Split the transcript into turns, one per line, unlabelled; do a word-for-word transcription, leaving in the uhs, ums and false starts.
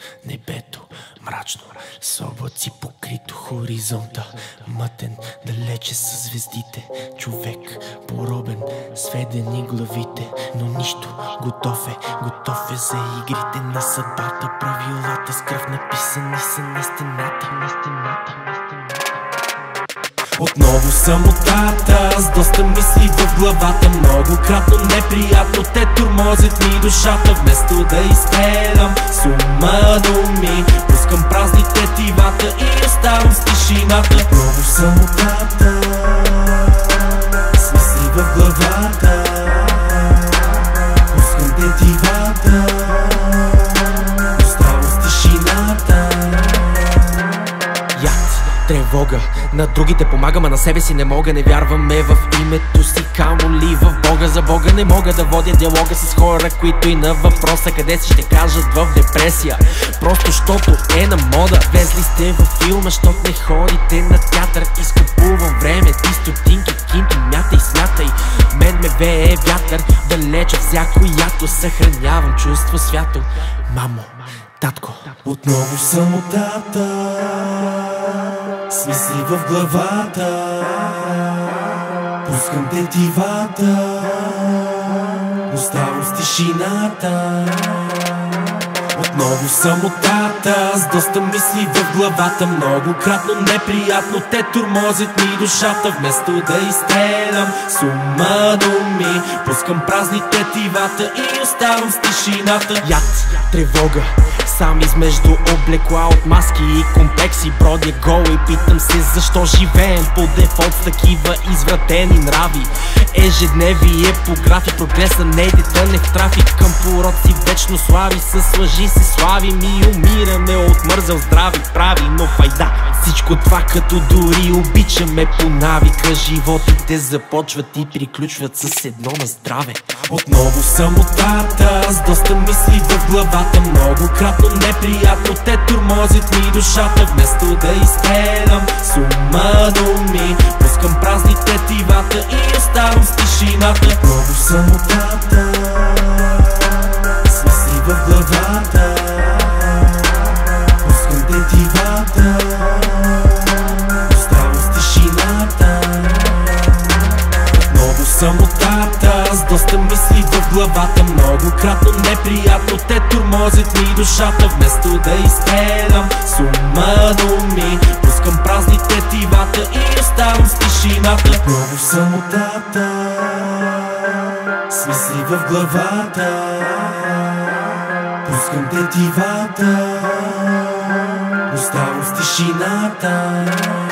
Небето мрачно, с облаци покрито, хоризонта мътен, далече са звездите. Човек поробен, сведени главите, но нищо, готов е, готов е за игрите на съдбата. Правилата с кръв написани са на стената, на стената, на стената. Отново самотата, с доста мисли в главата. Многократно неприятно те тормозят ми душата. Вместо да изстелям с ума думи, пускам празни тетивата и оставам с тишината. Отново самотата, с мисли в главата, пускам тетивата, оставам с тишината. Яд, тревога, на другите помагам, а на себе си не мога. Не вярваме в името си, камо ли в Бога. За Бога не мога да водя диалога с хора, които и на въпроса къде си ще кажат в депресия. Просто щото е на мода. Влезли сте във филма, щото не ходите на театър. Изкупувам време, ти стотинки, кинто, мятай, смятай. Мен ме вее вятър, далеч от всяко ято. Съхранявам чувство свято. Мамо, татко, отново самотата, с мисли в главата, пускам тетивата, оставам с тишината. Отново самотата, с доста мисли в главата. Многократно неприятно те тормозят ми душата. Вместо да изстелям с ума думи, пускам празни тетивата и оставам с тишината. Яд, тревога, сам измежду облекла от маски и комплекси. Бродя гол и питам се защо живеем по дефолт с такива извратени нрави. Ежедневие по график, прогреса не иде тъне в трафик. Към пороци вечно слави, с лъжи се славим и умираме от мързел здрави прави. Но файда, всичко това като дори обичаме по навика. Животите започват и приключват с едно на здраве. Отново самотата, с доста мисли в главата. Многократно неприятно те тормозят ми душата. Вместо да изстелям с ума думи, пускам празни тетивата и оставам с тишината. Отново самотата, с мисли в главата, пускам тетивата, оставам с тишината. Отново самотата, с доста мисли в главата. Многократно неприятно те тормозят ми душата. Вместо да изстелям с ума думи, пускам празни тетивата и оставам с тишината. Отново самотата, с мисли в главата, пускам тетивата, оставам с тишината.